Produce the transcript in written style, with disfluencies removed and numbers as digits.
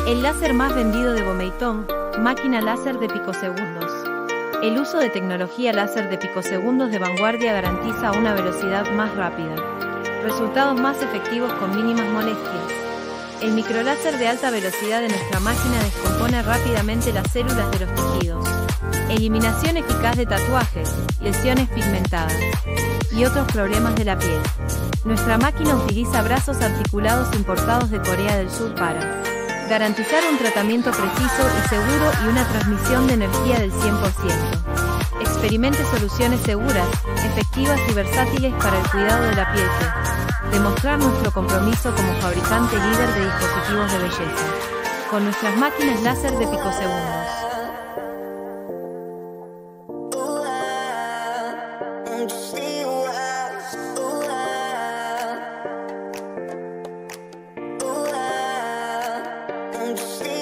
El láser más vendido de Bomeitong, máquina láser de picosegundos. El uso de tecnología láser de picosegundos de vanguardia garantiza una velocidad más rápida, resultados más efectivos con mínimas molestias. El microláser de alta velocidad de nuestra máquina descompone rápidamente las células de los tejidos. Eliminación eficaz de tatuajes, lesiones pigmentadas y otros problemas de la piel. Nuestra máquina utiliza brazos articulados importados de Corea del Sur para garantizar un tratamiento preciso y seguro y una transmisión de energía del 100%. Experimente soluciones seguras, efectivas y versátiles para el cuidado de la piel. Demostrar nuestro compromiso como fabricante líder de dispositivos de belleza. Con nuestras máquinas láser de picosegundos. Just